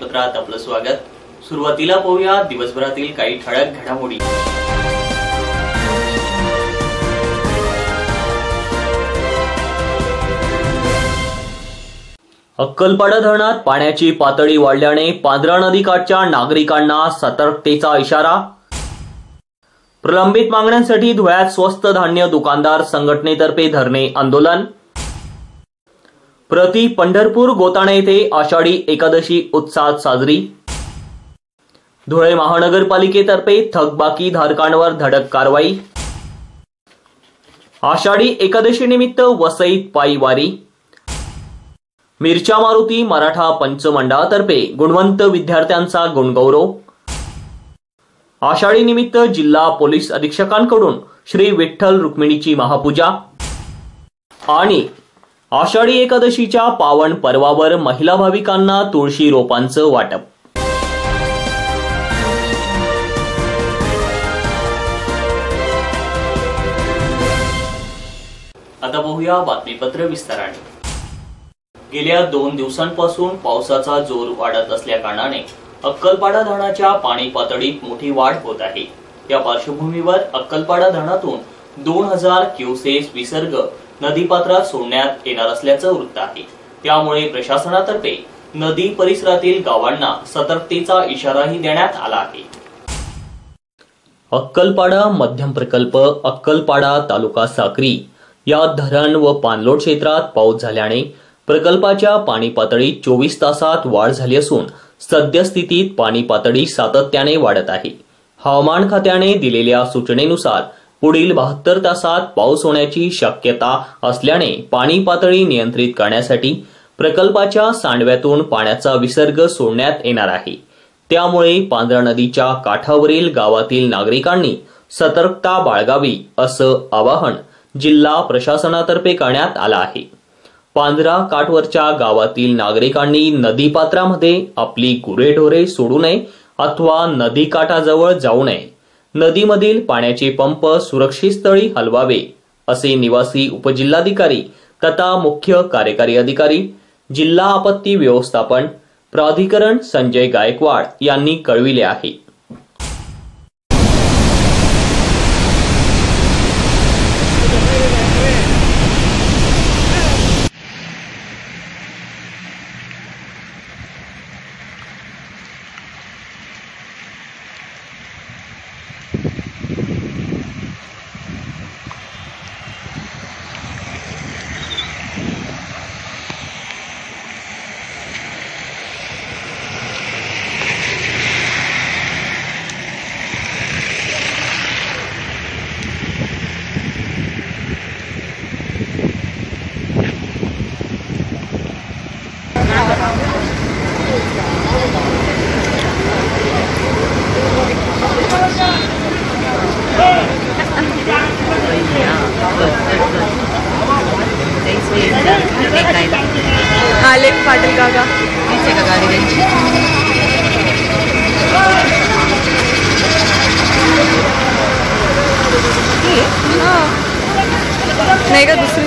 बातमीपत्रात आपलं स्वागत। सुरुवातीला पाहूया दिवसभरातील काही ठळक घडामोडी। अक्कलपाडा धरणात पाण्याची पातळी वाढल्याने पांझरा नदीकाठच्या नागरिकांना सतर्कतेचा इशारा। प्रलंबित मागण्यांसाठी धुळ्यात स्वस्त धान्य दुकानदार संघटनेतर्फे धरणे आंदोलन। प्रति पंढरपूर गोताणे येथे आषाढी एकादशी उत्साहात साजरी। धुळे महानगरपालिकेतर्फे थकबाकी धारकांवर धडक कारवाई। आषाढी एकादशी निमित्त वसईत पायी वारी। मिरच्या मारुती मराठा पंच मंडळातर्फे गुणवंत विद्यार्थ्यांचा गुणगौरव। आषाढी निमित्त जिल्हा पोलीस अधीक्षकांकडून श्री विठ्ठल रुक्मिणीची महापूजा। आणि आषाढी एकादशीच्या पावन पर्वावर महिला भाविकांना तुळशी रोपांचं वाटप। आता पाहूया बातमीपत्र विस्ताराने। गेल्या 2 दिवसांपासून पावसाचा जोर वाढत असल्या कारणाने अक्कलपाडा धरणाच्या पाणी पातळीत मोठी वाढ होत आहे। या पार्श्वभूमीवर अक्कलपाडा धरणातून 2000 क्युसेस विसर्ग नदीपात्रात सोडण्यात येणार असल्याचं वृत्त आहे। त्यामुळे प्रशासनातर्फे नदी परिसरातील गावांना सतर्कतेचा इशाराही देण्यात आला आहे। अक्कलपाडा मध्यम प्रकल्प अक्कलपाडा तालुका साक्री या धरण व पाणलोट क्षेत्रात पाऊस झाल्याने प्रकल्पाच्या पाणी पातळीत 24 तासात वाढ झाली असून सद्यस्थितीत पाणी पातळी सातत्याने वाढत आहे। हवामान खात्याने दिलेल्या सूचनेनुसार पुढील 72 तासात पाऊस होण्याची शक्यता असल्याने पाणी पातळी नियंत्रित करण्यासाठी प्रकल्पाच्या सांडव्यातून पाण्याचा विसर्ग सोडण्यात येणार आहे। त्यामुळे पांझरा नदीच्या काठावरील गावातील नागरिकांनी सतर्कता बाळगावी असं आवाहन जिल्हा प्रशासनातर्फे करण्यात आलं आहे। पांझरा काठवरच्या गावातील नागरिकांनी नदीपात्रामध्ये आपली गुरेढोरे सोडू नये अथवा नदी काठाजवळ जाऊ नये। नदीमधील पाण्याचे पंप सुरक्षित स्थळी हलवावे असे निवासी उपजिल्हाधिकारी तथा मुख्य कार्यकारी अधिकारी जिल्हा आपत्ती व्यवस्थापन प्राधिकरण संजय गायकवाड यांनी कळविले आहे। आलेख पाटील काका नीचे का गाड़ी त्यांची नाही का दुसरी।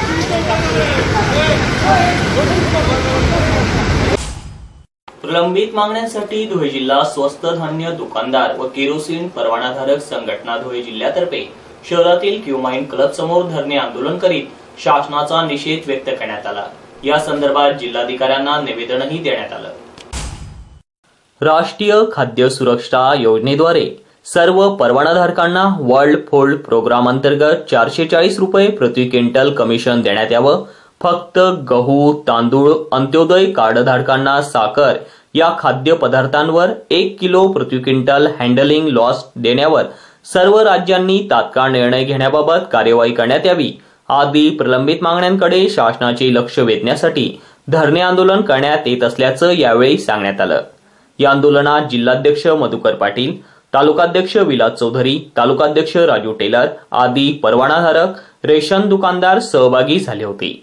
प्रलंबित मागण्यांसाठी धुळे जिल्हा स्वस्त धान्य दुकानदार व केरोसिन परवानाधारक संघटना धुळे जिल्ह्यातर्फे शहरातील क्यूमाइन क्लब समोर धरणे आंदोलन करीत शासनाचा निषेध व्यक्त करण्यात आला। या संदर्भात जिल्हाधिकाऱ्यांना निवेदनही देण्यात आलं। राष्ट्रीय खाद्य सुरक्षा योजनेद्वारे सर्व परवानाधारकांना वर्ल्ड फूड प्रोग्राम अंतर्गत 440 रुपये प्रति क्विंटल कमिशन देण्यात यावं। फक्त गहू तांदूळ अंत्योदय कार्डधारकांना साखर या खाद्य पदार्थांवर 1 किलो प्रति क्विंटल हँडलिंग लॉस देण्यावर सर्व राज्यांनी तात्काळ निर्णय घेण्याबाबत कार्यवाही करण्यात यावी आदी प्रलंबित मागण्यांकडे शासनाचे लक्ष वेधण्यासाठी धरणे आंदोलन करण्यात येत असल्याचं यावेळी सांगण्यात आलं। या आंदोलनात जिल्हाध्यक्ष मधुकर पाटील, तालुकाध्यक्ष विलास चौधरी, तालुकाध्यक्ष राजू टेलर आदी परवानाधारक रेशन दुकानदार सहभागी झाले होते।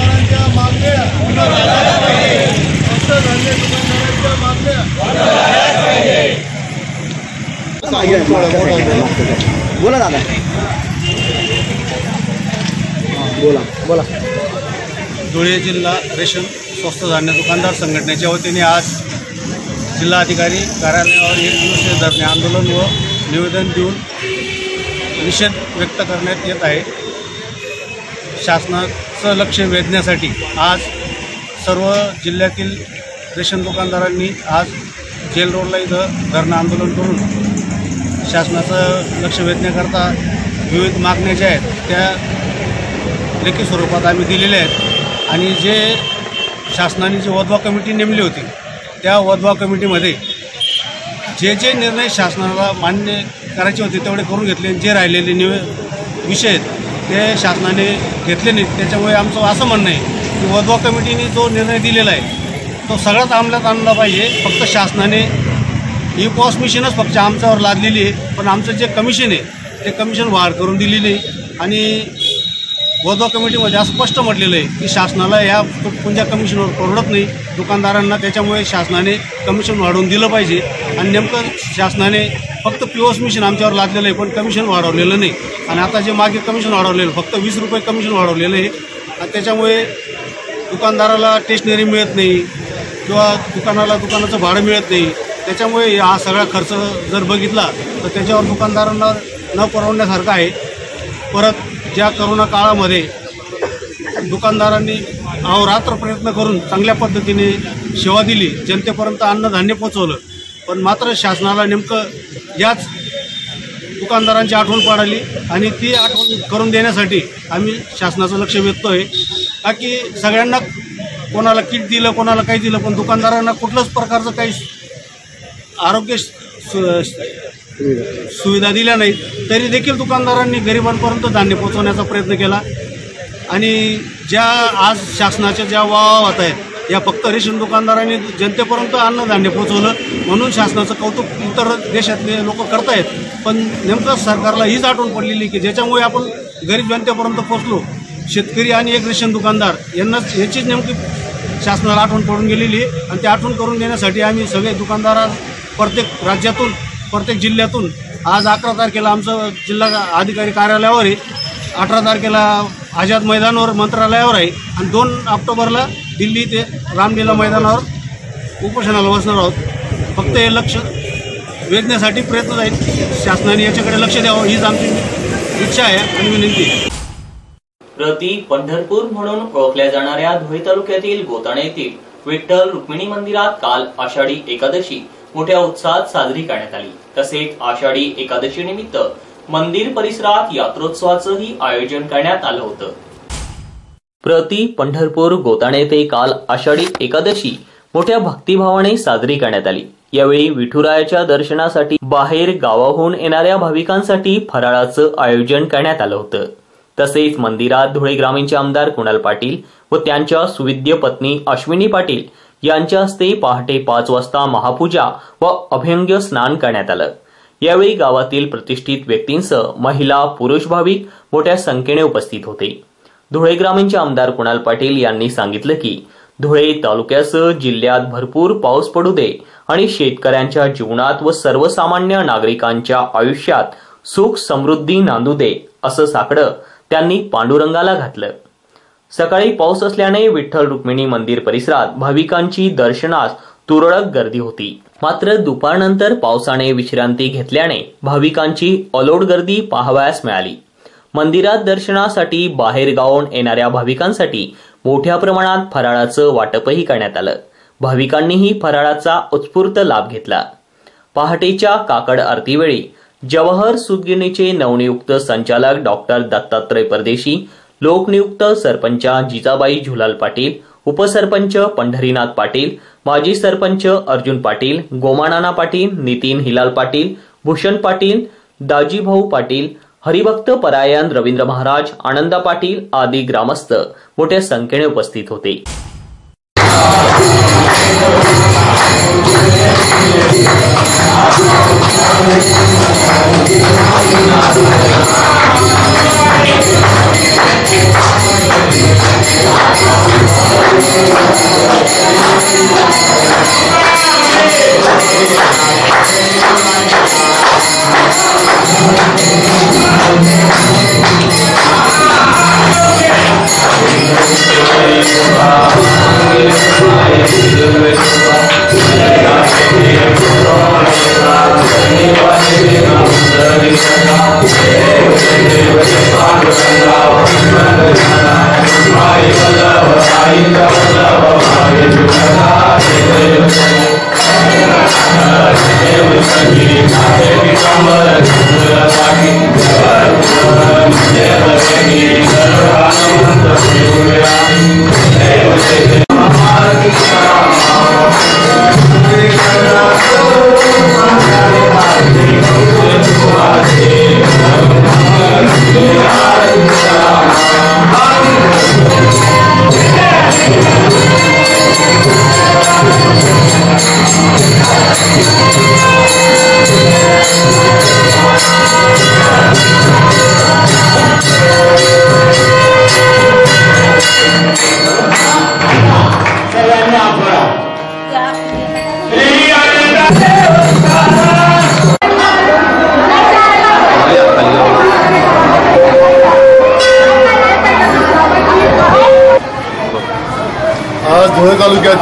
मागण्या बोला दादा, बोला. धुळे जिल्हा रेशन स्वस्त धान्य दुकानदार संघटनेच्या वतीने आज जिल्हाधिकारी कार्यालयावर 1 दिवसीय धरणे आंदोलन व निवेदन देऊन निषेध व्यक्त करण्यात येत आहे. शासनाचं लक्ष वेधण्यासाठी आज सर्व जिल्ह्यातील रेशन दुकानदारांनी आज जेल रोडला इथं धरणं आंदोलन करून शासनाचं लक्ष वेधण्याकरता विविध मागण्या ज्या आहेत त्या लेखी स्वरूपात आम्ही दिलेल्या आहेत. आणि जे शासनाने जी वधवा कमिटी नेमली होती त्या वधवा कमिटीमध्ये जे जे निर्णय शासनाला मान्य करायचे होते तेवढे करून घेतले, जे राहिलेले विषय आहेत ते शासनाने घेतले नाहीत. त्याच्यामुळे आमचं असं म्हणणं आहे की वधवा कमिटीने जो निर्णय दिलेला आहे तो सगळ्यात अंमलात आणला पाहिजे. फक्त शासनाने ही पॉस मिशनच फक्त आमच्यावर लादलेली आहे, पण आमचं जे कमिशन आहे ते कमिशन वाढ करून दिली नाही. आणि वधवा कमिटीमध्ये असं स्पष्ट म्हटलेलं आहे की शासनाला या तुटपुंजा कमिशनवर परवडत नाही दुकानदारांना, त्याच्यामुळे शासनाने कमिशन वाढवून दिलं पाहिजे. आणि नेमकं शासनाने फक्त पीओस मिशन आमच्यावर लादलेलं आहे पण कमिशन वाढवलेलं नाही. आणि आता जे मागे कमिशन वाढवलेलं फक्त 20 रुपये कमिशन वाढवलेलं आहे. आणि त्याच्यामुळे दुकानदाराला स्टेशनरी मिळत नाही किंवा दुकानाचं भाडं मिळत नाही. त्याच्यामुळे हा सगळा खर्च जर बघितला तर त्याच्यावर दुकानदारांना न परवडण्यासारखं आहे. परत ज्या करोना काळामध्ये दुकानदारांनी अहोरात्र प्रयत्न करून चांगल्या पद्धतीने सेवा दिली, जनतेपर्यंत अन्नधान्य पोचवलं, पण मात्र शासनाला नेमकं याच दुकानदारांची आठवण पाडली. आणि ती आठवण करून देण्यासाठी आम्ही शासनाचं लक्ष वेधतोय का की सगळ्यांना कोणाला किट दिलं, कोणाला काही दिलं, पण दुकानदारांना कुठल्याच प्रकारचं काही आरोग्य सुविधा दिल्या नाहीत. तरी देखील दुकानदारांनी गरिबांपर्यंत धान्य पोहोचवण्याचा प्रयत्न केला. आणि ज्या आज शासनाच्या ज्या वावा होत आहेत या फक्त रेशन दुकानदारांनी जनतेपर्यंत अन्नधान्य पोहोचवलं म्हणून शासनाचं कौतुक इतर देशातले लोक करतायत. पण नेमकं सरकारला हीच आठवण पडलेली की ज्याच्यामुळे आपण गरीब जनतेपर्यंत पोहोचलो, शेतकरी आणि एक रेशन दुकानदार यांनाच याचीच नेमकी शासनाला आठवण पडून गेलेली आहे. आणि ती आठवण करून देण्यासाठी आम्ही सगळे दुकानदार प्रत्येक राज्यातून प्रत्येक जिल्ह्यातून आज 11 तारखेला आमचं जिल्हा अधिकारी कार्यालयावर आहे, 18 तारखेला आझाद मैदानावर मंत्रालयावर आहे आणि 2 ऑक्टोबरला दिल्ली ते रामलीला मैदानावर उपोषणाला बसणार आहोत. फक्त हे लक्ष वेधण्यासाठी प्रयत्न आहेत. शासनाने याच्याकडे लक्ष द्यावं हीच आमची इच्छा आहे आणि विनंती आहे. प्रति पंढरपूर म्हणून ओळखल्या जाणाऱ्या धुळे तालुक्यातील गोताणे येथील विठ्ठल रुक्मिणी मंदिरात काल आषाढी एकादशी मोठ्या उत्साहात साजरी करण्यात आली. तसेच आषाढी एकादशी निमित्त मंदिर परिसरात यात्रोत्सवाचंही आयोजन करण्यात आलं होतं. प्रति पंढरपूर गोताणे येथे काल आषाढी एकादशी मोठ्या भक्तिभावाने साजरी करण्यात आली. यावेळी विठुरायाच्या दर्शनासाठी बाहेर गावाहून येणाऱ्या भाविकांसाठी फराळाचं आयोजन करण्यात आलं होतं. तसेच मंदिरात धुळे ग्रामीणचे आमदार कुणाल पाटील व त्यांच्या सुविद्य पत्नी अश्विनी पाटील यांच्या हस्ते पहाटे 5 वाजता महापूजा व अभ्यंग स्नान करण्यात आलं. यावेळी गावातील प्रतिष्ठित व्यक्तींसह महिला पुरुष भाविक मोठ्या संख्येने उपस्थित होते. धुळे ग्रामीणचे आमदार कुणाल पाटील यांनी सांगितलं की धुळे तालुक्यासह जिल्ह्यात भरपूर पाऊस पडू दे आणि शेतकऱ्यांच्या जीवनात व सर्वसामान्य नागरिकांच्या आयुष्यात सुख समृद्धी नांदू दे असं साकडं त्यांनी पांडुरंगाला घातलं. सकाळी पाऊस असल्याने विठ्ठल रुक्मिणी मंदिर परिसरात भाविकांची दर्शनास तुरळक गर्दी होती. मात्र दुपारनंतर पावसाने विश्रांती घेतल्याने भाविकांची अलोट गर्दी पाहावयास मिळाली. मंदिरात दर्शनासाठी बाहेर गावाहून येणाऱ्या भाविकांसाठी मोठ्या प्रमाणात फराळाचं वाटपही करण्यात आलं. भाविकांनीही फराळाचा उत्स्फूर्त लाभ घेतला. पहाटेच्या काकड आरतीवेळी जवाहर सूतगिरणीचे नवनियुक्त संचालक डॉक्टर दत्तात्रय परदेशी, लोकनियुक्त सरपंच जिजाबाई झुलाल पाटील, उपसरपंच पंढरीनाथ पाटील, माजी सरपंच अर्जुन पाटील, गोमानाना पाटील, नितीन हिलाल पाटील, भूषण पाटील, दाजीभाऊ पाटील, हरिभक्त परायण रवींद्र महाराज, आनंदा पाटील आदी ग्रामस्थ मोठ्या संख्येने उपस्थित होते.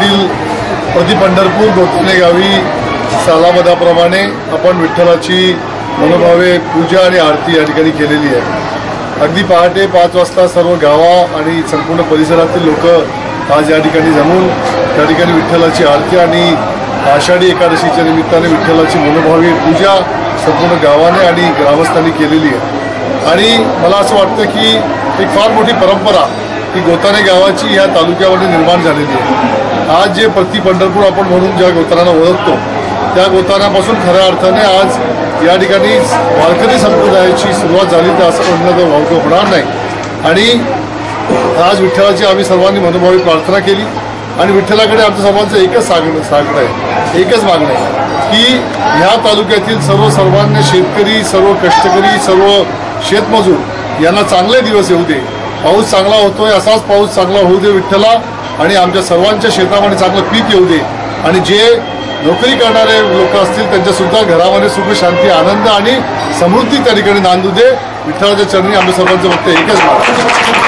तालुक्यातील प्रति पंढरपूर गोठणे गावी सालाबदाप्रमाणे आपण विठ्ठलाची मनोभावे पूजा आणि आरती या ठिकाणी केलेली आहे. अगदी पहाटे 5 वाजता सर्व गावा आणि संपूर्ण परिसरातील लोक आज या ठिकाणी जमून त्या ठिकाणी विठ्ठलाची आरती आणि आषाढी एकादशीच्या निमित्ताने विठ्ठलाची मनोभावी पूजा संपूर्ण गावाने आणि ग्रामस्थांनी केलेली आहे. आणि मला असं वाटतं की एक फार मोठी परंपरा ही गोताणे गावाची ह्या तालुक्यामध्ये निर्माण झालेली आहे. आज जे प्रति पंढरपूर आपण म्हणून ज्या गोतानांना ओळखतो त्या गोतानापासून खऱ्या अर्थाने आज या ठिकाणी वारकरी संप्रदायाची सुरुवात झाली तर असं म्हणणं तर वावगं होणार नाही. आणि आज विठ्ठलाची आम्ही सर्वांनी मनोभावी प्रार्थना केली आणि विठ्ठलाकडे आमच्या सर्वांचं एकच सांगणं आहे, एकच मागणं आहे की ह्या तालुक्यातील सर्वसामान्य शेतकरी, सर्व कष्टकरी, सर्व शेतमजूर यांना चांगले दिवस येऊ दे. पाऊस चांगला होतोय, असाच पाऊस चांगला होऊ दे विठ्ठला आणि आमच्या सर्वांच्या शेतामध्ये चांगलं पीक येऊ दे. आणि जे नोकरी करणारे लोक असतील त्यांच्यासुद्धा घरामध्ये सुख, शांती, आनंद आणि समृद्धी त्या ठिकाणी नांदू दे. विठ्ठलाच्या चरणी आम्ही सर्वांचं फक्त एकच मागतो.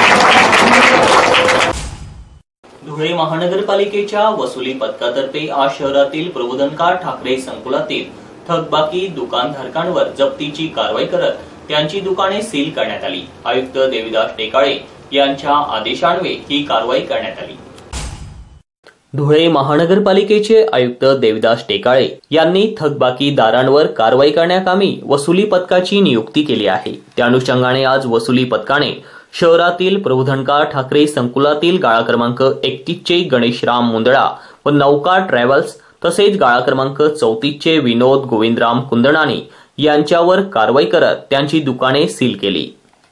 धुळे महानगरपालिकेच्या वसुली पथकातर्फे आज शहरातील प्रबोधनकार ठाकरे संकुलातील थकबाकी दुकानधारकांवर जप्तीची कारवाई करत त्यांची दुकाने सील करण्यात आली. आयुक्त देविदास टेकाळे यांच्या आदेशान्वये ही कारवाई करण्यात आली. धुळे महानगरपालिकेचे आयुक्त देविदास टेकाळे यांनी थकबाकीदारांवर कारवाई करण्याकामी वसुली पथकाची नियुक्ती केली आहे. त्या अनुषंगाने आज वसुली पथकाने शहरातील प्रबोधनकार ठाकरे संकुलातील गाळा क्रमांक 31चे गणेशराम मुंदळा व नौका ट्रॅव्हल्स तसेच गाळा क्रमांक 34चे विनोद गोविंदराम कुंदणानी यांच्यावर कारवाई करत त्यांची दुकाने सील केली.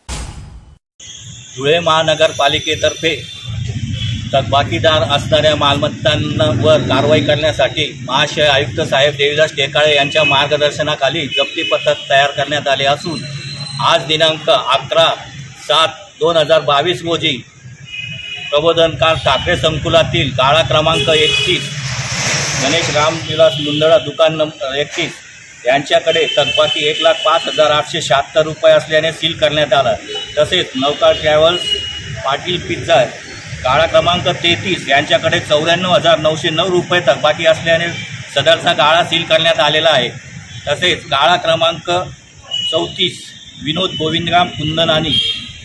धुळे महानगरपालिकेतर्फे थकबाकीदार असणाऱ्या मालमत्तांवर कारवाई करण्यासाठी महाशय आयुक्त साहेब देविदास टेकाळे यांच्या मार्गदर्शनाखाली जप्ती पथक तयार करण्यात आले असून आज दिनांक 11/7/2022 रोजी प्रबोधनकार ठाकरे संकुलातील गाळा क्रमांक 31 गणेश रामविलास मुंदळा दुकान नंबर 31 यांच्याकडे थकबाकी 1,05,876 रुपये असल्याने सील करण्यात आला. तसेच नौका ट्रॅव्हल्स पाटील पिझ्झा गाळा क्रमांक 33 यांच्याकडे 94,909 रुपये थकबाकी असल्याने सदरचा गाळा सील करण्यात आलेला आहे. तसेच गाळा क्रमांक 34 विनोद गोविंदराम कुंदनानी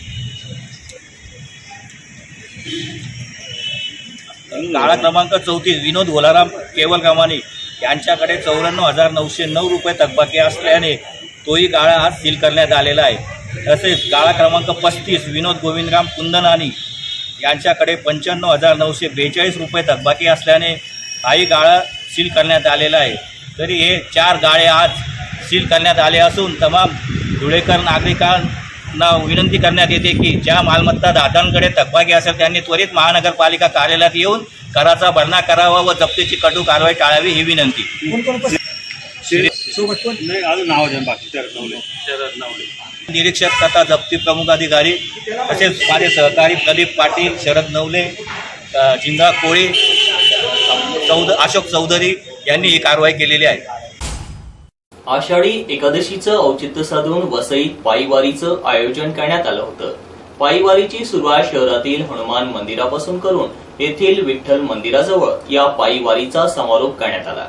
गाळा क्रमांक 34 विनोद भोलाराम केवलरामानी यांच्याकडे 94,909 रुपये थकबाकी असल्याने तोही गाळा आज सील करण्यात आलेला आहे. तसेच गाळा क्रमांक 35 विनोद गोविंदराम कुंदनानी यांच्याकडे 95,942 रुपये थकबाकी असल्याने हाही गाळा सील करण्यात आलेला आहे. तरी हे 4 गाळे आज सील करण्यात आले असून तमाम धुळेकर नागरिकांना विनंती करण्यात येते की ज्या मालमत्ता दादांकडे थकबाकी असेल त्यांनी त्वरित महानगरपालिका कार्यालयात येऊन कराचा भरणा करावा व जप्तीची कठोर कारवाई टाळावी ही विनंती. निरीक्षक तथा जप्ती प्रमुख अधिकारी तसेच माझे सहकारी प्रदीप पाटील, शरद नवले, जिंगा कोळी, अशोक चौधरी यांनी ही कारवाई केलेली आहे. आषाढी एकादशीचं औचित्य साधून वसईत पायीवारीचं आयोजन करण्यात आलं होतं. पायीवारीची सुरुवात शहरातील हनुमान मंदिरापासून करून येथील विठ्ठल मंदिराजवळ या पायीवारीचा समारोप करण्यात आला.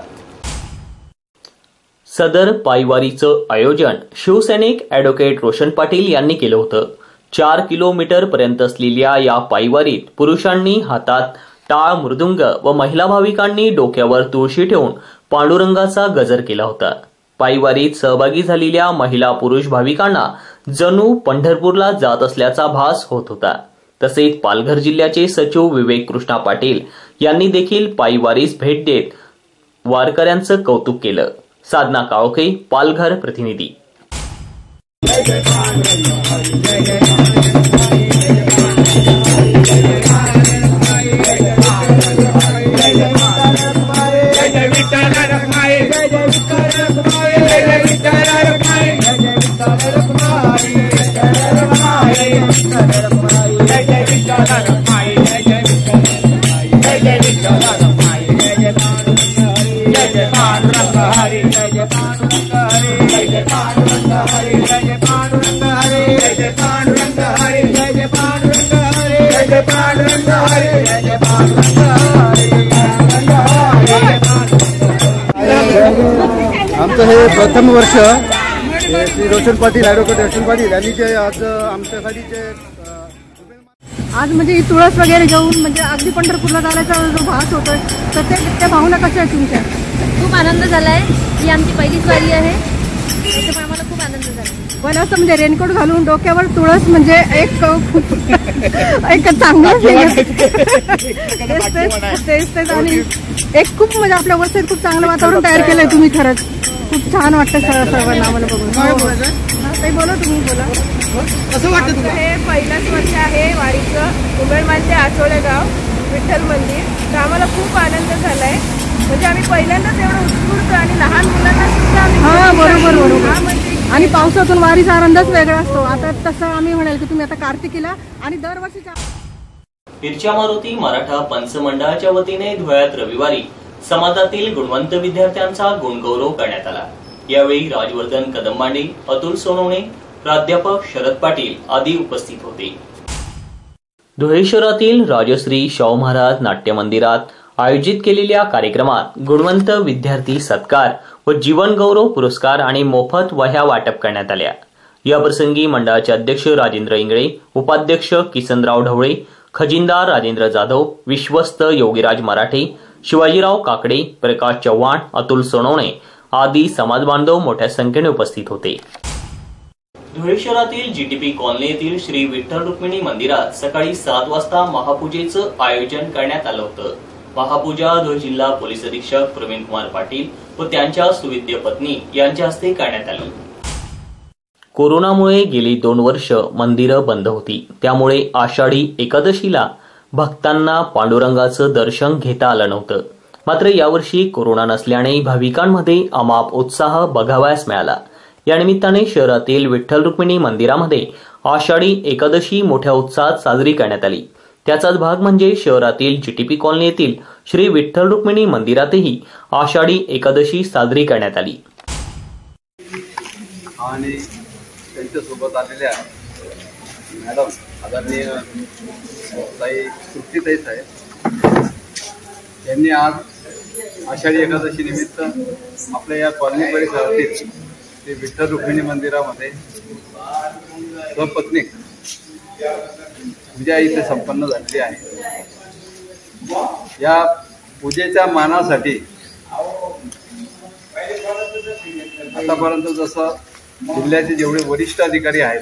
सदर पायीवारीचं आयोजन शिवसैनिक ॲडव्होकेट रोशन पाटील यांनी केलं होतं. 4 किलोमीटर पर्यंत असलेल्या या पायीवारीत पुरुषांनी हातात टाळ मृदुंग व महिला भाविकांनी डोक्यावर तुळशी ठेवून पांडुरंगाचा गजर केला होता. पायीवारीत सहभागी झालेल्या महिला पुरुष भाविकांना जणू पंढरपूरला जात असल्याचा भास होत होता. तसेच पालघर जिल्ह्याचे सचिव विवेक कृष्णा पाटील यांनी देखील पायीवारीस भेट देत वारकऱ्यांचं कौतुक केलं. साधना काळोखे, पालघर प्रतिनिधी. Hare आमचं हे प्रथम वर्ष श्री रोशन पाटील ॲडव्होकेट रोशन पाटील यांनी जे आज आमच्यासाठी जे आज म्हणजे ही तुळस वगैरे घेऊन म्हणजे अगदी पंढरपूरला जाण्याचा जो भास होतोय तर त्या भावना कशा आहेत तुमच्या? खूप आनंद झालाय. ही आमची पहिलीच वारी आहे, त्याच्यामुळे आम्हाला खूप आनंद झाला. पण असं म्हणजे रेनकोट घालून डोक्यावर तुळस म्हणजे एक चांगलं तेच आणि एक खूप म्हणजे आपल्या वस्तीत खूप चांगलं वातावरण तयार केलंय तुम्ही. खरंच खूप छान वाटतं सर्वांना आम्हाला बघून. काही बोला, तुम्ही बोला. कसं वाटतं तुम्हाला? हे पहिलंच वर्ष आहे वारीचं, उमेरमान ते आसोळे गाव विठ्ठल मंदिर. तर आम्हाला खूप आनंद झालाय. म्हणजे आम्ही पहिल्यांदाच एवढं उत्स्फूर्त आणि लहान मुलांना सुद्धा बरोबर आणि पावसातून वारीचा आनंदच वेगळा असतो. आता तसं आम्ही म्हणाल की तुम्ही आता कार्तिकीला आणि दरवर्षीच्या इर्चा मारुती मराठा पंचमंडळाच्या वतीने धुळ्यात रविवारी समाजातील गुणवंत विद्यार्थ्यांचा गुणगौरव करण्यात आला. यावेळी राजवर्धन कदमबांडे, अतुल सोनवणे, प्राध्यापक शरद पाटील आदी उपस्थित होते. धुळे शहरातील राजश्री शाहू महाराज नाट्य मंदिरात आयोजित केलेल्या कार्यक्रमात गुणवंत विद्यार्थी सत्कार व जीवन गौरव पुरस्कार आणि मोफत वह्या वाटप करण्यात आल्या. याप्रसंगी मंडळाचे अध्यक्ष राजेंद्र इंगळे, उपाध्यक्ष किसनराव ढवळे, खजिनदार राजेंद्र जाधव, विश्वस्त योगीराज मराठे, शिवाजीराव काकडे, प्रकाश चव्हाण, अतुल सोनवणे आदी समाजबांधव मोठ्या संख्येने उपस्थित होते. धुळे शहरातील जीटीपी कॉलनी येथील श्री विठ्ठल रुक्मिणी मंदिरात सकाळी 7 वाजता महापूजेचं आयोजन करण्यात आलं होतं. महापूजा धुळे जिल्हा पोलीस अधीक्षक प्रवीण कुमार पाटील व त्यांच्या सुविद्य पत्नी यांच्या हस्ते करण्यात आली. कोरोनामुळे गेली 2 वर्ष मंदिरं बंद होती. त्यामुळे आषाढी एकादशीला भक्तांना पांडुरंगाचं दर्शन घेता आलं नव्हतं. मात्र यावर्षी कोरोना नसल्याने भाविकांमध्ये अमाप उत्साह बघावयास मिळाला. या निमित्ताने शहरातील विठ्ठल रुक्मिणी मंदिरामध्ये आषाढी एकादशी मोठ्या उत्साहात साजरी करण्यात आली. त्याचाच भाग म्हणजे शहरातील जीटीपी कॉलनी येथील श्री विठ्ठल रुक्मिणी मंदिरातही आषाढी एकादशी साजरी करण्यात आली. आणि त्यांच्यासोबत आलेल्या मॅडम आदरणीय ताई तृप्तीताई साहेब यांनी आज आषाढी एकादशी निमित्त आपल्या या कॉलनी परिसरातील ते विठ्ठल रुक्मिणी मंदिरामध्ये सपत्नीक पूजा इथे संपन्न झालेली आहे. या पूजेच्या मानासाठी आतापर्यंत जसं जिल्ह्याचे जेवढे वरिष्ठ अधिकारी आहेत,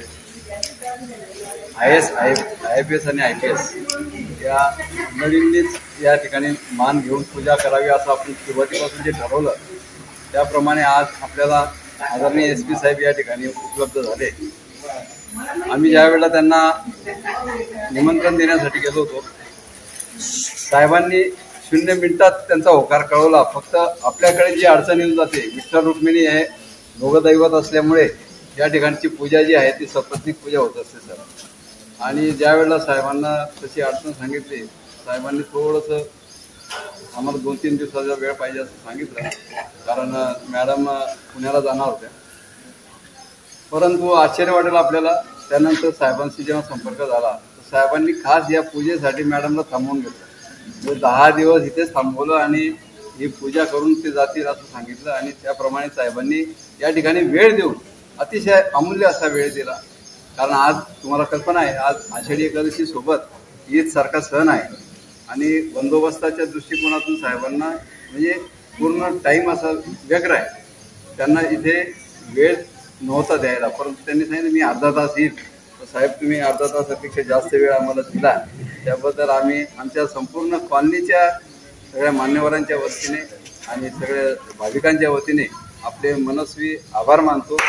IAS, IPS आणि IPS या मंडळींनीच या ठिकाणी मान घेऊन पूजा करावी असं आपण सुरुवातीपासून जे ठरवलं त्याप्रमाणे आज आपल्याला आदरणीय SP साहेब या ठिकाणी उपलब्ध झाले. आम्ही ज्या वेळेला त्यांना निमंत्रण देण्यासाठी गेलो होतो, साहेबांनी 0 मिनिटात त्यांचा होकार कळवला. फक्त आपल्याकडे जी अडचण येऊन जाते, विठ्ठल रुक्मिणी हे लोकदैवत असल्यामुळे या ठिकाणची पूजा जी आहे ती सपत्नीक पूजा होत असते सर. आणि ज्या वेळेला साहेबांना तशी अडचण सांगितली, साहेबांनी थोडंसं आम्हाला 2-3 दिवसाचा वेळ पाहिजे असं सांगितलं, कारण मॅडम पुण्याला जाणार होत्या. परंतु आश्चर्य वाटेल आपल्याला, त्यानंतर साहेबांशी जेव्हा संपर्क झाला तर साहेबांनी खास या पूजेसाठी मॅडमला थांबवून घेतलं. 10 दिवस इथेच थांबवलं आणि ही पूजा करून ते जातील असं सांगितलं. आणि त्याप्रमाणे साहेबांनी या ठिकाणी वेळ देऊन अतिशय अमूल्य असा वेळ दिला. कारण आज तुम्हाला कल्पना आहे, आज आषाढी एकादशी सोबत ईद सारखा सण आहे आणि बंदोबस्ताच्या दृष्टिकोनातून साहेबांना म्हणजे पूर्ण टाईम असा वेगळा आहे. त्यांना इथे वेळ नव्हता द्यायला, परंतु त्यांनी सांगितलं मी अर्धा तास येईल. तर साहेब तुम्ही अर्धा तासापेक्षा जास्त वेळ आम्हाला दिला, त्याबद्दल आम्ही आमच्या संपूर्ण कॉलनीच्या सगळ्या मान्यवरांच्या वतीने आणि सगळ्या भाविकांच्या वतीने आपले मनस्वी आभार मानतो.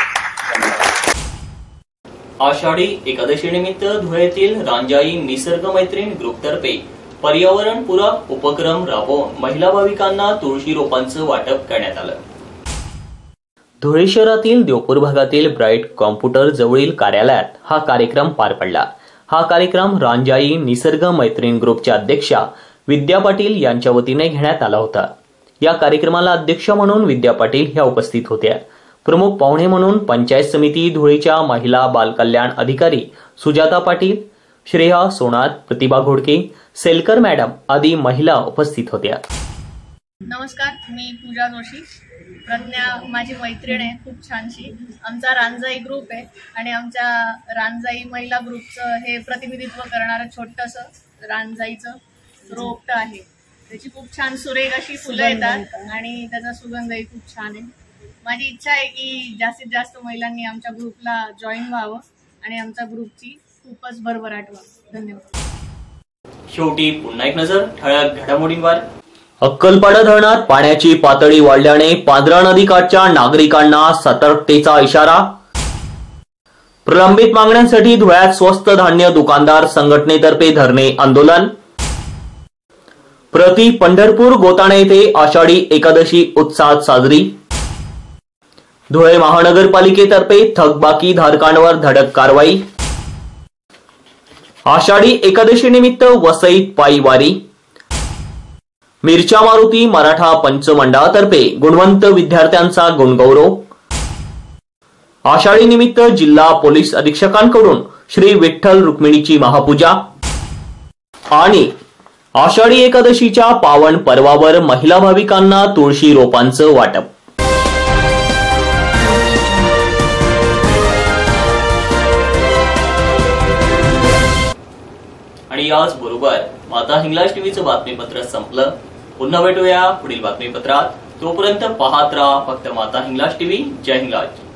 आषाढी एकादशी निमित्त धुळ्यातील रांजाई निसर्ग मैत्रीण ग्रुपतर्फे पर्यावरणपूरक उपक्रम राबवून महिला भाविकांना तुळशी रोपांचं वाटप करण्यात आलं. धुळे शहरातील देवपूर भागातील ब्राईट कॉम्प्युटर जवळील कार्यालयात हा कार्यक्रम पार पडला. हा कार्यक्रम रांजाई निसर्ग मैत्रीण ग्रुपच्या अध्यक्षा विद्या पाटील यांच्या वतीने घेण्यात आला होता. या कार्यक्रमाला अध्यक्ष म्हणून विद्या पाटील ह्या उपस्थित होत्या. प्रमुख पाहुणे म्हणून पंचायत समिती धुळेच्या महिला बालकल्याण अधिकारी सुजाता पाटील, श्रेया सोनार, प्रतिभा घोडके, सेलकर मॅडम आदी महिला उपस्थित होत्या. नमस्कार, मी पूजा जोशी, प्रज्ञा माझी मैत्रीण आहे खूप छानशी. आमचा रांजाई ग्रुप आहे आणि आमच्या रांजाई महिला ग्रुपचं हे प्रतिनिधित्व करणारं छोटंसं रांजाईचं रोपटं आहे. त्याची खूप छान सुरेख अशी फुलं येतात आणि त्याचा सुगंधही खूप छान आहे. माझी इच्छा आहे की जास्तीत जास्त महिलांनी आमच्या ग्रुपला जॉईन व्हावं आणि आमच्या ग्रुपची खूपच भरभराट व्हावी. धन्यवाद. शेवटी पुन्हा एक नजर ठळक घडामोडींवर. अक्कलपाडा धरणात पाण्याची पातळी वाढल्याने पांझरा नदीकाठच्या नागरिकांना सतर्कतेचा इशारा. प्रलंबित मागण्यांसाठी धुळ्यात स्वस्त धान्य दुकानदार संघटनेतर्फे धरणे आंदोलन. प्रति पंढरपूर गोताणे येथे आषाढी एकादशी उत्साहात साजरी. धुळे महानगरपालिकेतर्फे थकबाकी धारकांवर धडक कारवाई. आषाढी एकादशी निमित्त वसईत पायी वारी. मिरच्या मारुती मराठा पंच मंडळातर्फे गुणवंत विद्यार्थ्यांचा गुणगौरव. आषाढी निमित्त जिल्हा पोलीस अधीक्षकांकडून श्री विठ्ठल रुक्मिणीची महापूजा. आणि आषाढी एकादशीच्या पावन पर्वावर महिला भाविकांना तुळशी रोपांचं वाटप. आणि याच बरोबर माता हिंगलाज टीव्हीचं बातमीपत्र संपलं. पुन्हा भेटूया पुढील बातमीपत्रात. तोपर्यंत पाहत राहा फक्त माता हिंगलाज टीव्ही. जय हिंगलाज.